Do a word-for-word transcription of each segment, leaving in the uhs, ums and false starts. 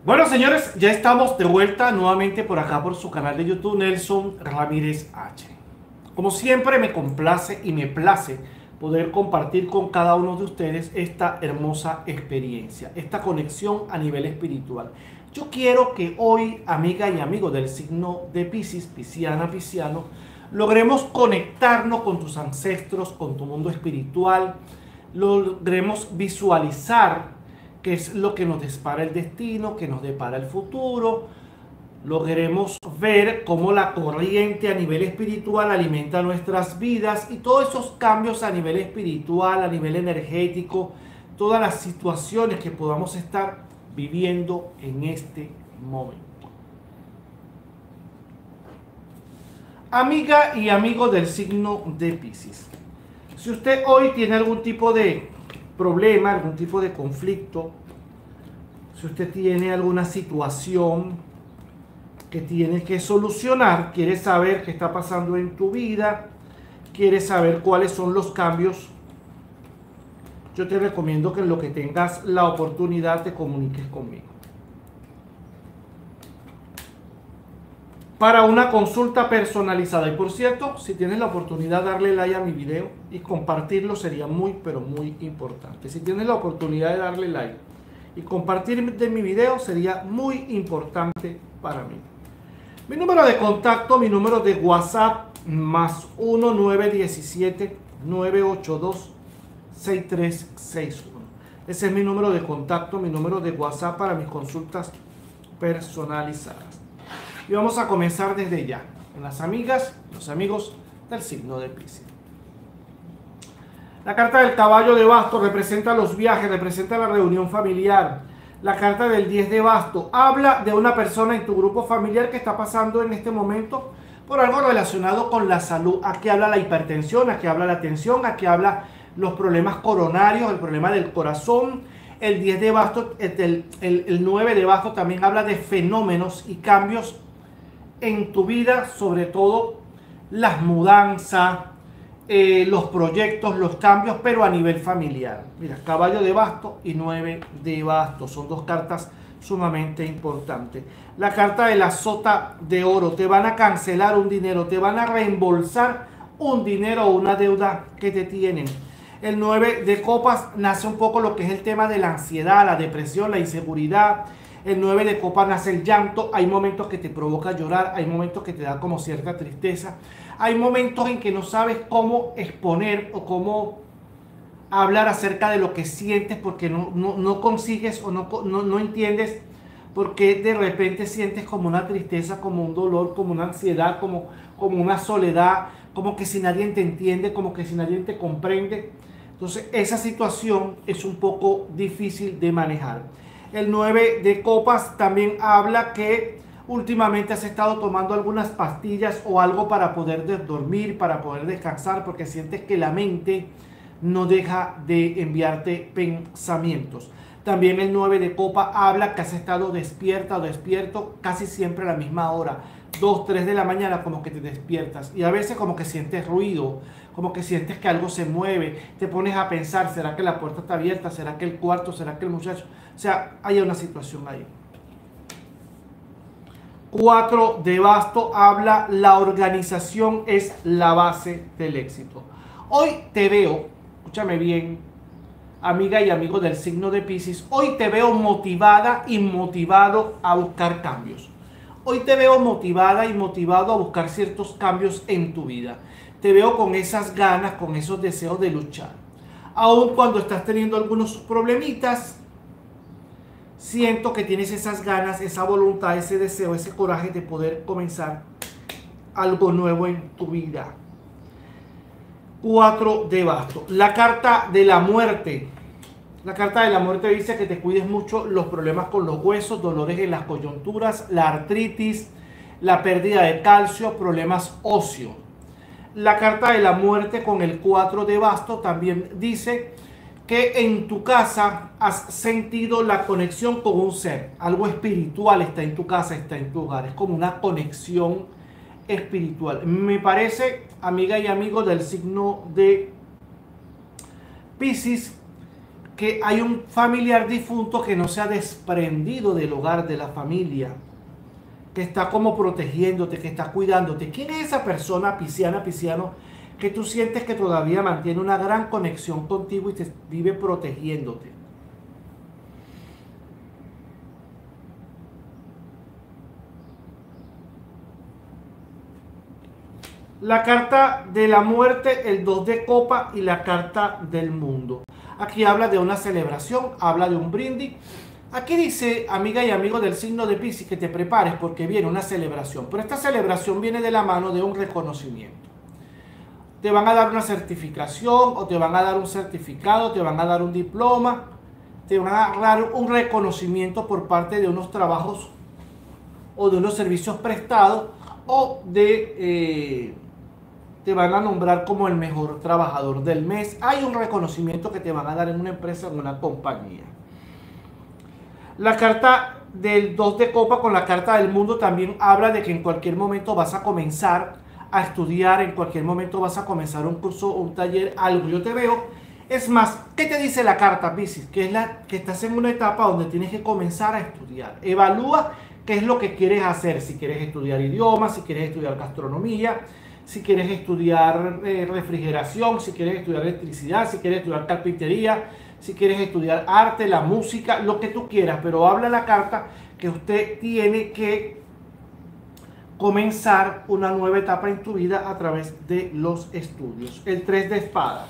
Bueno, señores, ya estamos de vuelta nuevamente por acá por su canal de YouTube, Nelson Ramírez H. Como siempre, me complace y me place poder compartir con cada uno de ustedes esta hermosa experiencia, esta conexión a nivel espiritual. Yo quiero que hoy, amiga y amigo del signo de Piscis, pisciana, pisciano, logremos conectarnos con tus ancestros, con tu mundo espiritual, logremos visualizar qué es lo que nos depara el destino, que nos depara el futuro. Logremos ver cómo la corriente a nivel espiritual alimenta nuestras vidas y todos esos cambios a nivel espiritual, a nivel energético, todas las situaciones que podamos estar viviendo en este momento. Amiga y amigo del signo de Piscis, si usted hoy tiene algún tipo de problema, algún tipo de conflicto, si usted tiene alguna situación que tiene que solucionar, quiere saber qué está pasando en tu vida, quiere saber cuáles son los cambios, yo te recomiendo que en lo que tengas la oportunidad te comuniques conmigo. Para una consulta personalizada. Y por cierto, si tienes la oportunidad de darle like a mi video y compartirlo sería muy, pero muy importante. Si tienes la oportunidad de darle like y compartir de mi video sería muy importante para mí. Mi número de contacto, mi número de WhatsApp, más uno nueve uno siete nueve ocho dos seis tres seis uno. Ese es mi número de contacto, mi número de WhatsApp para mis consultas personalizadas. Y vamos a comenzar desde ya, con las amigas, los amigos del signo de Piscis. La carta del caballo de bastos representa los viajes, representa la reunión familiar. La carta del diez de bastos habla de una persona en tu grupo familiar que está pasando en este momento por algo relacionado con la salud. Aquí habla la hipertensión, aquí habla la tensión, aquí habla los problemas coronarios, el problema del corazón. El diez de bastos, el, el, el nueve de bastos también habla de fenómenos y cambios en tu vida, sobre todo las mudanzas, eh, los proyectos, los cambios, pero a nivel familiar. Mira, caballo de bastos y nueve de bastos, son dos cartas sumamente importantes. La carta de la sota de oro, te van a cancelar un dinero, te van a reembolsar un dinero o una deuda que te tienen. El nueve de copas nace un poco lo que es el tema de la ansiedad, la depresión, la inseguridad. El nueve de copas nace el llanto. Hay momentos que te provoca llorar, hay momentos que te da como cierta tristeza, hay momentos en que no sabes cómo exponer o cómo hablar acerca de lo que sientes porque no, no, no consigues o no, no, no entiendes por qué de repente sientes como una tristeza, como un dolor, como una ansiedad, como, como una soledad, como que si nadie te entiende, como que si nadie te comprende. Entonces esa situación es un poco difícil de manejar. El nueve de copas también habla que últimamente has estado tomando algunas pastillas o algo para poder dormir, para poder descansar, porque sientes que la mente no deja de enviarte pensamientos. También el nueve de copa habla que has estado despierta o despierto casi siempre a la misma hora, dos, tres de la mañana, como que te despiertas y a veces como que sientes ruido, como que sientes que algo se mueve, te pones a pensar, ¿será que la puerta está abierta? ¿Será que el cuarto? ¿Será que el muchacho? O sea, hay una situación ahí. Cuatro de basto habla, la organización es la base del éxito. Hoy te veo, escúchame bien, amiga y amigo del signo de Piscis, hoy te veo motivada y motivado a buscar cambios. Hoy te veo motivada y motivado a buscar ciertos cambios en tu vida. Te veo con esas ganas, con esos deseos de luchar. Aun cuando estás teniendo algunos problemitas, siento que tienes esas ganas, esa voluntad, ese deseo, ese coraje de poder comenzar algo nuevo en tu vida. Cuatro de bastos. La carta de la muerte. La carta de la muerte dice que te cuides mucho los problemas con los huesos, dolores en las coyunturas, la artritis, la pérdida de calcio, problemas óseos. La carta de la muerte con el cuatro de bastos también dice que en tu casa has sentido la conexión con un ser. Algo espiritual está en tu casa, está en tu hogar. Es como una conexión espiritual. Me parece, amiga y amigo del signo de Piscis, que hay un familiar difunto que no se ha desprendido del hogar, de la familia, que está como protegiéndote, que está cuidándote. ¿Quién es esa persona, pisciana, pisciano, que tú sientes que todavía mantiene una gran conexión contigo y te vive protegiéndote? La carta de la muerte, el dos de copa y la carta del mundo. Aquí habla de una celebración, habla de un brindis. Aquí dice, amiga y amigo del signo de Piscis, que te prepares porque viene una celebración. Pero esta celebración viene de la mano de un reconocimiento. Te van a dar una certificación o te van a dar un certificado, te van a dar un diploma, te van a dar un reconocimiento por parte de unos trabajos o de unos servicios prestados o de... Eh, te van a nombrar como el mejor trabajador del mes. Hay un reconocimiento que te van a dar en una empresa, en una compañía. La carta del dos de copa con la carta del mundo también habla de que en cualquier momento vas a comenzar a estudiar, en cualquier momento vas a comenzar un curso, un taller, algo. Yo te veo. Es más, ¿qué te dice la carta, Piscis? Que es la que estás en una etapa donde tienes que comenzar a estudiar. Evalúa qué es lo que quieres hacer. Si quieres estudiar idiomas, si quieres estudiar gastronomía, si quieres estudiar eh, refrigeración, si quieres estudiar electricidad, si quieres estudiar carpintería, si quieres estudiar arte, la música, lo que tú quieras. Pero habla la carta que usted tiene que comenzar una nueva etapa en tu vida a través de los estudios. El tres de espadas.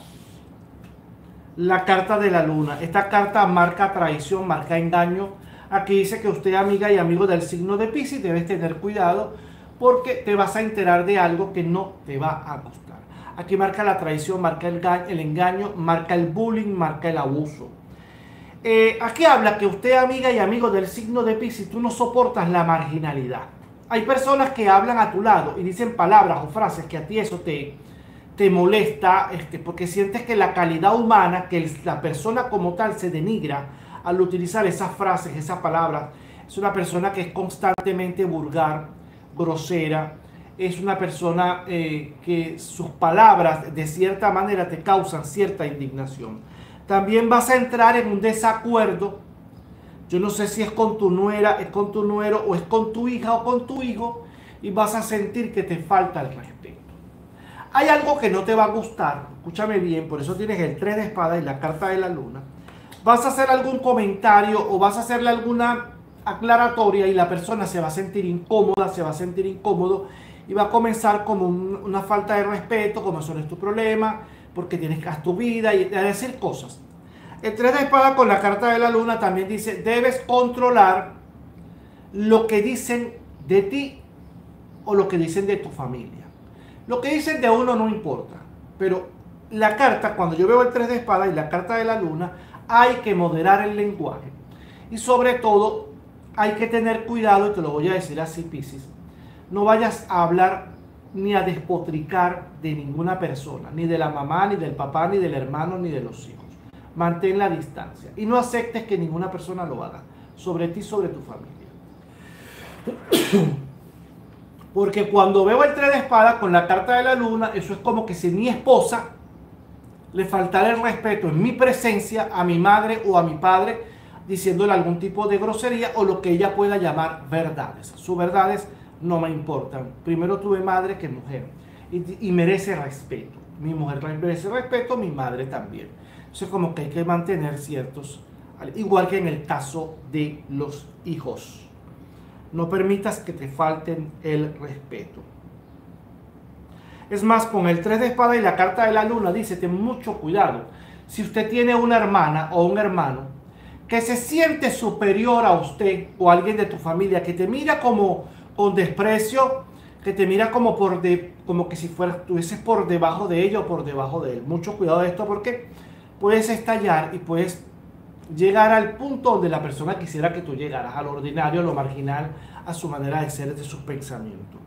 La carta de la luna. Esta carta marca traición, marca engaño. Aquí dice que usted, amiga y amigo del signo de Piscis, debes tener cuidado porque te vas a enterar de algo que no te va a gustar. Aquí marca la traición, marca el, el engaño, marca el bullying, marca el abuso. Eh, aquí habla que usted, amiga y amigo del signo de Piscis, tú no soportas la marginalidad. Hay personas que hablan a tu lado y dicen palabras o frases que a ti eso te, te molesta, este, porque sientes que la calidad humana, que el, la persona como tal se denigra al utilizar esas frases, esas palabras. Es una persona que es constantemente vulgar, grosera, es una persona eh, que sus palabras de cierta manera te causan cierta indignación. También vas a entrar en un desacuerdo, yo no sé si es con tu nuera, es con tu nuero o es con tu hija o con tu hijo, y vas a sentir que te falta el respeto. Hay algo que no te va a gustar, escúchame bien, por eso tienes el tres de espadas y la carta de la luna. Vas a hacer algún comentario o vas a hacerle alguna aclaratoria y la persona se va a sentir incómoda, se va a sentir incómodo y va a comenzar como un, una falta de respeto, como eso no es tu problema, porque tienes que hacer tu vida y a decir cosas. El tres de espada con la carta de la luna también dice, debes controlar lo que dicen de ti o lo que dicen de tu familia. Lo que dicen de uno no importa, pero la carta, cuando yo veo el tres de espada y la carta de la luna, hay que moderar el lenguaje. Y sobre todo, hay que tener cuidado, y te lo voy a decir así, Piscis, no vayas a hablar ni a despotricar de ninguna persona, ni de la mamá, ni del papá, ni del hermano, ni de los hijos. Mantén la distancia y no aceptes que ninguna persona lo haga sobre ti, sobre tu familia. Porque cuando veo el tres de espada con la carta de la luna, eso es como que si mi esposa le faltara el respeto en mi presencia a mi madre o a mi padre, diciéndole algún tipo de grosería o lo que ella pueda llamar verdades. Sus verdades no me importan. Primero tuve madre que mujer y, y merece respeto. Mi mujer merece respeto, mi madre también. Eso es como que hay que mantener ciertos, igual que en el caso de los hijos. No permitas que te falten el respeto. Es más, con el tres de espada y la carta de la luna dice, ten mucho cuidado. Si usted tiene una hermana o un hermano que se siente superior a usted o a alguien de tu familia, que te mira como con desprecio, que te mira como, por de, como que si fueras, estuvieses por debajo de ella o por debajo de él. Mucho cuidado de esto porque puedes estallar y puedes llegar al punto donde la persona quisiera que tú llegaras, al ordinario, a lo marginal, a su manera de ser, de sus pensamientos.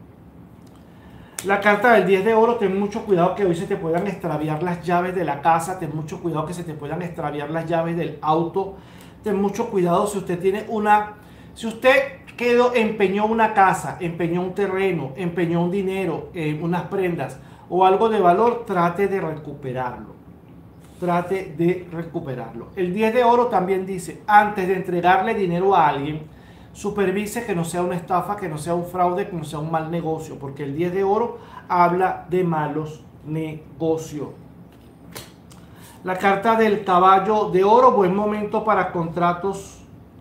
La carta del diez de oro, ten mucho cuidado que hoy se te puedan extraviar las llaves de la casa, ten mucho cuidado que se te puedan extraviar las llaves del auto, ten mucho cuidado si usted tiene una, si usted quedó, empeñó una casa, empeñó un terreno, empeñó un dinero, eh, unas prendas o algo de valor, trate de recuperarlo. trate de recuperarlo. El diez de oro también dice, antes de entregarle dinero a alguien, supervise que no sea una estafa, que no sea un fraude, que no sea un mal negocio, porque el diez de oro habla de malos negocios. La carta del caballo de oro, buen momento para contratos,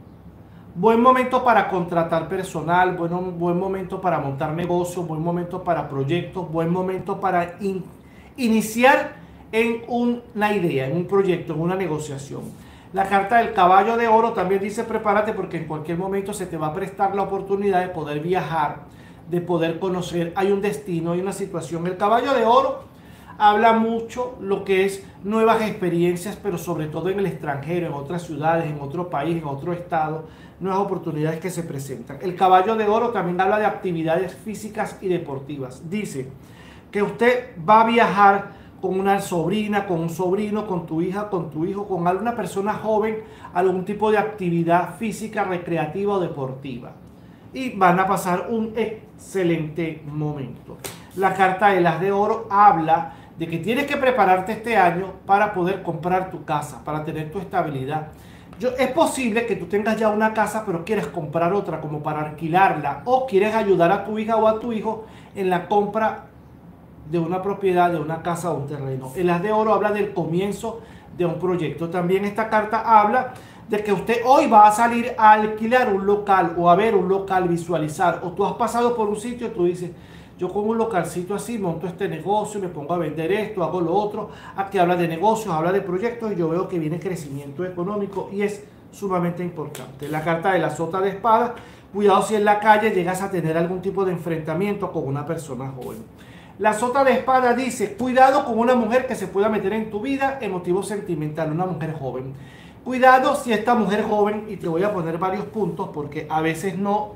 buen momento para contratar personal, buen, buen momento para montar negocios, buen momento para proyectos, buen momento para in, iniciar en una idea, en un proyecto, en una negociación. La carta del caballo de oro también dice prepárate porque en cualquier momento se te va a prestar la oportunidad de poder viajar, de poder conocer, hay un destino, hay una situación. El caballo de oro habla mucho lo que es nuevas experiencias, pero sobre todo en el extranjero, en otras ciudades, en otro país, en otro estado, nuevas oportunidades que se presentan. El caballo de oro también habla de actividades físicas y deportivas. Dice que usted va a viajar con una sobrina, con un sobrino, con tu hija, con tu hijo, con alguna persona joven, algún tipo de actividad física, recreativa o deportiva. Y van a pasar un excelente momento. La carta de las de oro habla de que tienes que prepararte este año para poder comprar tu casa, para tener tu estabilidad. Yo, es posible que tú tengas ya una casa, pero quieres comprar otra como para alquilarla, o quieres ayudar a tu hija o a tu hijo en la compra de una propiedad, de una casa o un terreno. El as de oro habla del comienzo de un proyecto. También esta carta habla de que usted hoy va a salir a alquilar un local o a ver un local, visualizar, o tú has pasado por un sitio y tú dices, yo con un localcito así monto este negocio, me pongo a vender esto, hago lo otro. Aquí habla de negocios, habla de proyectos y yo veo que viene crecimiento económico y es sumamente importante. La carta de la sota de espada, cuidado si en la calle llegas a tener algún tipo de enfrentamiento con una persona joven. La sota de espada dice, cuidado con una mujer que se pueda meter en tu vida en motivo sentimental, una mujer joven. Cuidado si esta mujer joven, y te voy a poner varios puntos porque a veces no,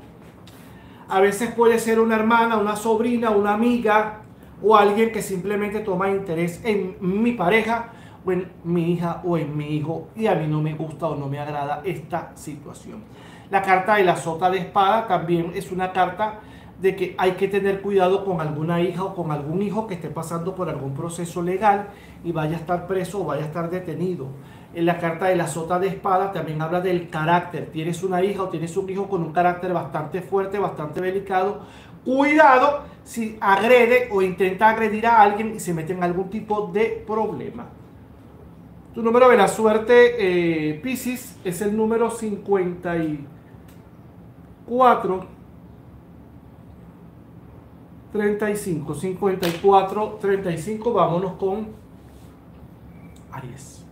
a veces puede ser una hermana, una sobrina, una amiga o alguien que simplemente toma interés en mi pareja o en mi hija o en mi hijo y a mí no me gusta o no me agrada esta situación. La carta de la sota de espada también es una carta de que hay que tener cuidado con alguna hija o con algún hijo que esté pasando por algún proceso legal y vaya a estar preso o vaya a estar detenido. En la carta de la sota de espada también habla del carácter. Tienes una hija o tienes un hijo con un carácter bastante fuerte, bastante delicado. Cuidado si agrede o intenta agredir a alguien y se mete en algún tipo de problema. Tu número de la suerte, eh, Piscis, es el número cincuenta y cuatro. treinta y cinco, cincuenta y cuatro, treinta y cinco, vámonos con Aries.